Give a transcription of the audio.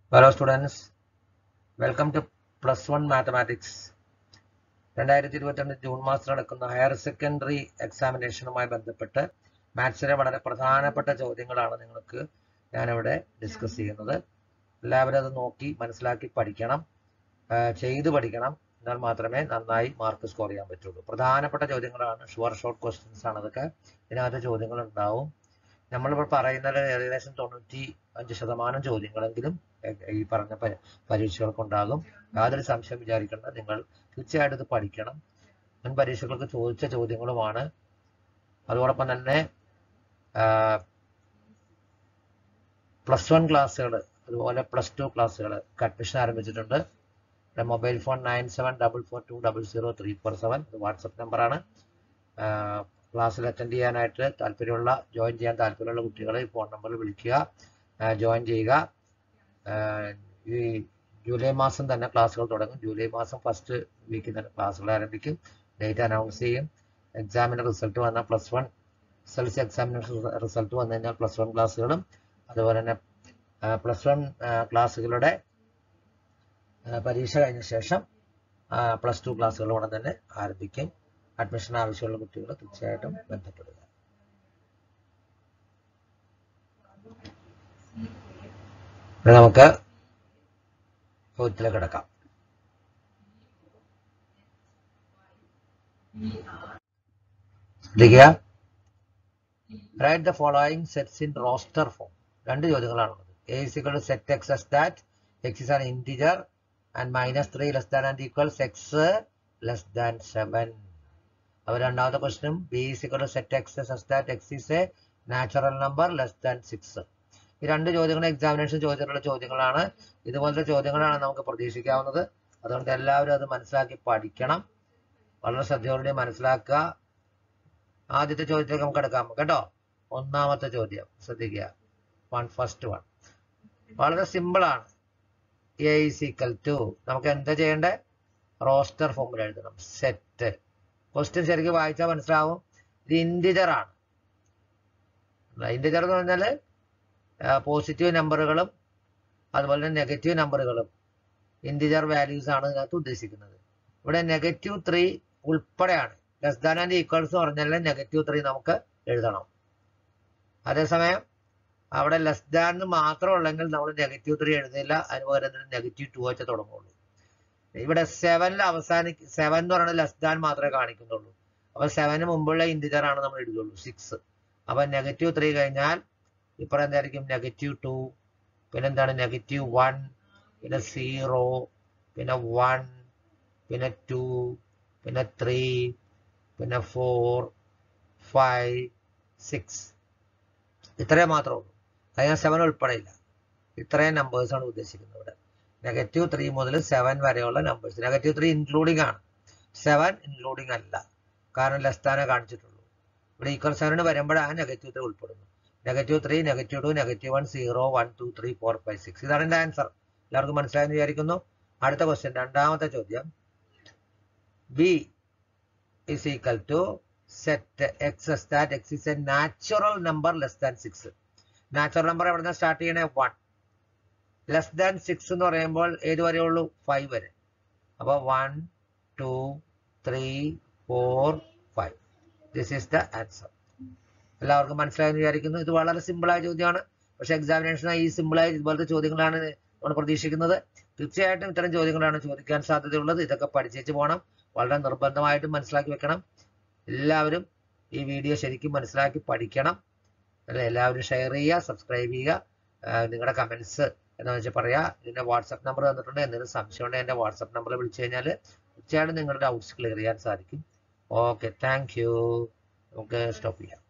Hello students, welcome to Plus One Mathematics. 2022 June മാസത്തിൽ നടക്കുന്ന higher secondary എക്സാമിനേഷനുമായി ബന്ധപ്പെട്ട് മാത്സിലെ വളരെ പ്രധാനപ്പെട്ട ചോദ്യങ്ങളാണ് നിങ്ങൾക്ക് ഞാനിവിടെ ഡിസ്കസ് ചെയ്യുന്നത്. എല്ലാവരും അത് നോക്കി മനസ്സിലാക്കി പഠിക്കണം, ചെയ്തു പഠിക്കണം. എന്നാൽ മാത്രമേ നന്നായി മാർക്ക് സ്കോർ ചെയ്യാൻ പറ്റുള്ളൂ. പ്രധാനപ്പെട്ട ചോദ്യങ്ങളാണ്, ഷോർട്ട് ക്വസ്റ്റ്യൻസ് ആണ് അതൊക്കെ. ഇതിനകത്ത് ചോദ്യങ്ങൾ ഉണ്ടാവും. നമ്മളിപ്പോൾ പറയുന്നത് ഏകദേശം 95% ചോദ്യങ്ങളെങ്കിലും ഈ പറഞ്ഞ പരീക്ഷകൾക്കുണ്ടാകും. യാതൊരു സംശയം വിചാരിക്കേണ്ട. നിങ്ങൾ തീർച്ചയായിട്ടും ഇത് പഠിക്കണം. മുൻ പരീക്ഷകൾക്ക് ചോദിച്ച ചോദ്യങ്ങളുമാണ്. അതോടൊപ്പം തന്നെ +1 ക്ലാസ്സുകൾ, അതുപോലെ +2 ക്ലാസ്സുകൾക്ക് അഡ്മിഷൻ ആരംഭിച്ചിട്ടുണ്ട്. മൊബൈൽ ഫോൺ 9744200347 ഇത് വാട്സപ്പ് നമ്പറാണ്. ക്ലാസ്സിൽ അറ്റൻഡ് ചെയ്യാനായിട്ട് ജോയിൻ ചെയ്യാൻ താല്പര്യമുള്ള കുട്ടികളെ ഈ ഫോൺ നമ്പറിൽ വിളിക്കുക, ജോയിൻ ചെയ്യുക. ഈ ജൂലൈ മാസം തന്നെ ക്ലാസ്സുകൾ തുടങ്ങും. ജൂലൈ മാസം ഫസ്റ്റ് വീക്കിൽ തന്നെ ക്ലാസ്സുകൾ ആരംഭിക്കും. ഡേറ്റ് അനൗൺസ് ചെയ്യും. എക്സാമിൻ്റെ റിസൾട്ട് വന്നാൽ +1 SLC എക്സാമിനേഷൻ റിസൾട്ട് വന്നു കഴിഞ്ഞാൽ +1 ക്ലാസ്സുകളും അതുപോലെ തന്നെ +1 ക്ലാസ്സുകളുടെ പരീക്ഷ കഴിഞ്ഞ ശേഷം +2 ക്ലാസ്സുകൾ ഉടൻ തന്നെ ആരംഭിക്കും. അഡ്മിഷൻ ആവശ്യമുള്ള കുട്ടികൾ തീർച്ചയായിട്ടും ബന്ധപ്പെടുക. നമുക്ക് ചോദ്യത്തിലേക്ക് കിടക്കാം. ശ്രദ്ധിക്കുക. Write the following sets in roster form. രണ്ട് ചോദ്യങ്ങളാണുള്ളത്. A is equal to set x as that x is an integer and -3 less than and equals x less than 7. അപ്പോൾ രണ്ടാമത്തെ question B is equal to set x as that x is a natural number less than 6. ഈ രണ്ട് ചോദ്യങ്ങൾ examination ചോദിച്ചിട്ടുള്ള ചോദ്യങ്ങളാണ്. ഇതുപോലത്തെ ചോദ്യങ്ങളാണ് നമുക്ക് പ്രതീക്ഷിക്കാവുന്നത്. അതുകൊണ്ട് എല്ലാവരും അത് മനസ്സിലാക്കി പഠിക്കണം. വളരെ ശ്രദ്ധയോടെ മനസ്സിലാക്കുക. ആദ്യത്തെ ചോദ്യത്തിലേക്ക് നമുക്ക് എടുക്കാം കേട്ടോ. ഒന്നാമത്തെ ചോദ്യം ശ്രദ്ധിക്കുക. ഫസ്റ്റ് വൺ വളരെ സിമ്പിൾ ആണ്. A is equal to നമുക്ക് എന്താ ചെയ്യേണ്ടത്? റോസ്റ്റർ ഫോമിൽ എഴുതണം. സെറ്റ്. ക്വസ്റ്റ്യൻ ശരിക്കും വായിച്ചാൽ മനസ്സിലാവും. ഇത് ഇൻറ്റിജർ ആണ്. ഇൻറ്റിജർ എന്ന് പറഞ്ഞാൽ പോസിറ്റീവ് നമ്പറുകളും അതുപോലെ തന്നെ നെഗറ്റീവ് നമ്പറുകളും ഇൻറ്റിജർ വാല്യൂസ് ആണ് ഇതിനകത്ത് ഉദ്ദേശിക്കുന്നത്. ഇവിടെ -3 ഉൾപ്പെടെയാണ്. ലെസ് ദാൻ ആൻഡ് ഈക്വൽസ് പറഞ്ഞാൽ -3 നമുക്ക് എഴുതണം. അതേസമയം അവിടെ ലെസ് ദാൻ മാത്രം ഉള്ളെങ്കിൽ നമ്മൾ -3 എഴുതില്ല. അതിന് പകരം -2 വെച്ച് തുടങ്ങുള്ളൂ. ഇവിടെ 7 എന്ന് പറയുന്നത് ലെസ് ദാൻ മാത്രമേ കാണിക്കുന്നുള്ളൂ. അപ്പൊ 7 മുമ്പുള്ള ഇൻറ്റിജർ ആണ് നമ്മൾ എഴുതുള്ളൂ 6. അപ്പൊ -3 കഴിഞ്ഞാൽ ഇപ്പുറം എന്തായിരിക്കും? -2, പിന്നെന്താണ് -1, പിന്നെ 0, പിന്നെ 1, പിന്നെ 2, പിന്നെ 3, പിന്നെ 4, 5, 6. ഇത്രയും മാത്രമേ ഉള്ളൂ. കഴിഞ്ഞാൽ 7 ഉൾപ്പെടെയില്ല. ഇത്രയും നമ്പേഴ്സ് ആണ് ഉദ്ദേശിക്കുന്നത് ഇവിടെ. -3 മുതൽ 7 വരെയുള്ള നമ്പേഴ്സ്. -3 ഇൻക്ലൂഡിംഗ് ആണ്, 7 ഇൻക്ലൂഡിംഗ് അല്ല. കാരണം ലെസ് ദാനെ കാണിച്ചിട്ടുള്ളൂ. ഇവിടെ ഈക്വൽ സൈനിന് വരുമ്പോഴാണ് -3 ഉൾപ്പെടുന്നു. -3, -2, -1, 0, 1, 2, 3, 4, 5, 6. ഇതാണ് എൻ്റെ ആൻസർ. എല്ലാവർക്കും മനസ്സിലായെന്ന് വിചാരിക്കുന്നു. അടുത്ത ക്വസ്റ്റ്യൻ, രണ്ടാമത്തെ ചോദ്യം. B is equal to set x as that x is a natural number less than 6. Natural number എവിടെ നിന്ന് സ്റ്റാർട്ട് ചെയ്യണേ? 1. ലെസ് ദാൻ 6 എന്ന് പറയുമ്പോൾ ഏത് വരെ ഉള്ളൂ? 5 വരെ. അപ്പോൾ 1, 2, 3, 4, 5. This is the answer. എല്ലാവർക്കും മനസ്സിലായെന്ന് വിചാരിക്കുന്നു. ഇത് വളരെ സിമ്പിളായ ചോദ്യമാണ്. പക്ഷെ എക്സാമിനേഷനായി ഈ സിമ്പിളായ ഇതുപോലത്തെ ചോദ്യങ്ങളാണ് നമ്മൾ പ്രതീക്ഷിക്കുന്നത്. തീർച്ചയായിട്ടും ഇത്തരം ചോദ്യങ്ങളാണ് ചോദിക്കാൻ സാധ്യതയുള്ളത്. ഇതൊക്കെ പഠിച്ചേച്ച് പോകണം. വളരെ നിർബന്ധമായിട്ടും മനസ്സിലാക്കി വെക്കണം. എല്ലാവരും ഈ വീഡിയോ ശരിക്കും മനസ്സിലാക്കി പഠിക്കണം. എല്ലാവരും ഷെയർ ചെയ്യുക, സബ്സ്ക്രൈബ് ചെയ്യുക. നിങ്ങളുടെ കമൻസ് എന്താണെന്ന് വെച്ചാൽ പറയാം. ഇതിൻ്റെ വാട്സപ്പ് നമ്പർ തന്നിട്ടുണ്ട്. എന്തെങ്കിലും സംശയം ഉണ്ടെങ്കിൽ എൻ്റെ വാട്സപ്പ് നമ്പറിൽ വിളിച്ചു കഴിഞ്ഞാൽ തീർച്ചയായിട്ടും നിങ്ങളുടെ ഡൗട്ട്സ് ക്ലിയർ ചെയ്യാൻ സാധിക്കും. Okay, thank you. നമുക്ക് സ്റ്റോപ്പ് ചെയ്യാം.